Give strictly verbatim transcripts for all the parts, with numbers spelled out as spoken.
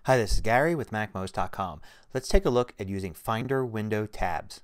Hi, this is Gary with Mac Most dot com. Let's take a look at using Finder window tabs.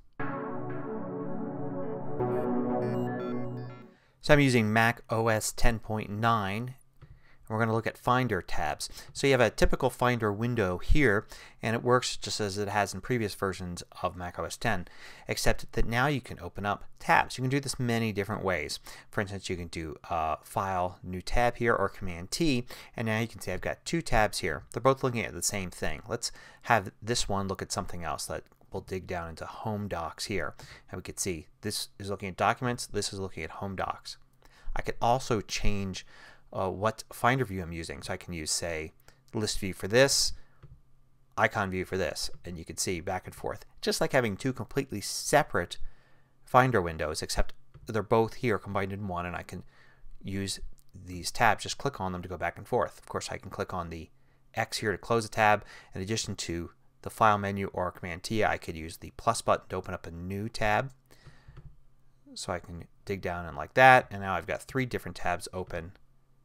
So I'm using Mac O S ten point nine. We're going to look at Finder tabs. So you have a typical Finder window here, and it works just as it has in previous versions of Mac O S ten, except that now you can open up tabs. You can do this many different ways. For instance, you can do uh, File, New Tab here, or Command T, and now you can see I've got two tabs here. They're both looking at the same thing. Let's have this one look at something else. That we'll dig down into Home Docs here, and we can see this is looking at Documents, this is looking at Home Docs. I could also change Uh, what Finder view I'm using. So I can use, say, list view for this, icon view for this, and you can see back and forth. Just like having two completely separate Finder windows, except they're both here combined in one, and I can use these tabs, just click on them to go back and forth. Of course, I can click on the X here to close a tab. In addition to the File menu or Command T, I could use the plus button to open up a new tab. So I can dig down and like that, and now I've got three different tabs open,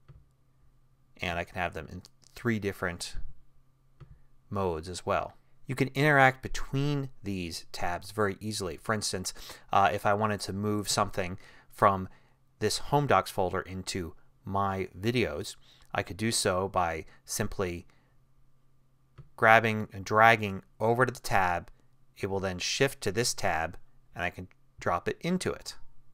and I can have them in three different modes as well. You can interact between these tabs very easily. For instance, uh, if I wanted to move something from this Home Docs folder into My Videos, I could do so by simply grabbing and dragging over to the tab. It will then shift to this tab, and I can drop it into it.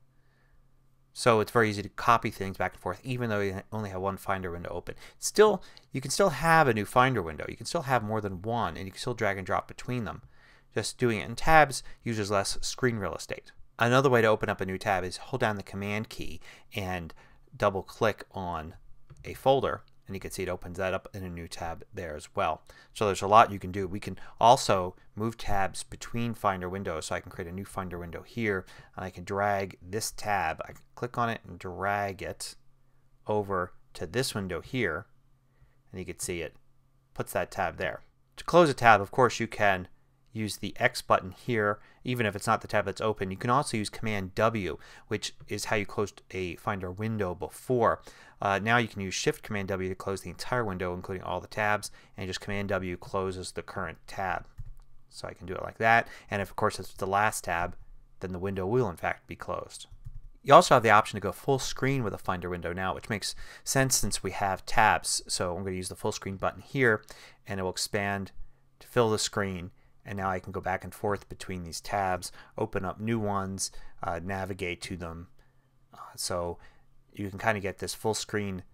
So it's very easy to copy things back and forth even though you only have one Finder window open. Still, you can still have a new Finder window. You can still have more than one, and you can still drag and drop between them. Just doing it in tabs uses less screen real estate. Another way to open up a new tab is hold down the Command key and double click on a folder, and you can see it opens that up in a new tab there as well. So there's a lot you can do. We can also move tabs between Finder windows. So I can create a new Finder window here, and I can drag this tab. I can click on it and drag it over to this window here, and you can see it puts that tab there. To close a tab, of course, you can use the X button here even if it's not the tab that's open. You can also use Command W, which is how you closed a Finder window before. Uh, now you can use Shift Command W to close the entire window including all the tabs, and just Command W closes the current tab. So I can do it like that, and if of course it's the last tab, then the window will in fact be closed. You also have the option to go full screen with a Finder window now, which makes sense since we have tabs. So I'm going to use the full screen button here, and it will expand to fill the screen. And now I can go back and forth between these tabs, open up new ones, uh, navigate to them. Uh, so you can kind of get this full screen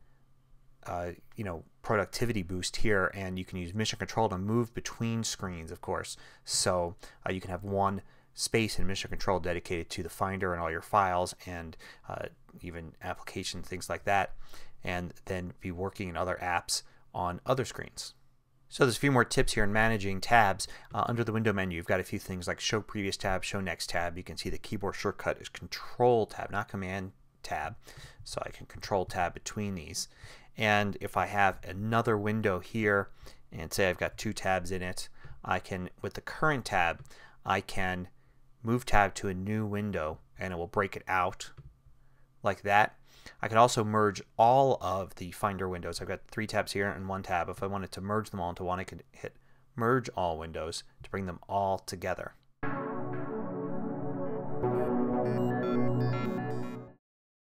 uh, you know, productivity boost here, and you can use Mission Control to move between screens, of course. So uh, you can have one space in Mission Control dedicated to the Finder and all your files and uh, even applications, things like that, and then be working in other apps on other screens. So there's a few more tips here in managing tabs. Uh, under the window menu you've got a few things like Show Previous Tab, Show Next Tab. You can see the keyboard shortcut is Control Tab, not Command Tab. So I can Control Tab between these. And if I have another window here and say I've got two tabs in it, I can, with the current tab, I can move tab to a new window and it will break it out like that. I can also merge all of the Finder windows. I've got three tabs here and one tab. If I wanted to merge them all into one, I could hit Merge All Windows to bring them all together.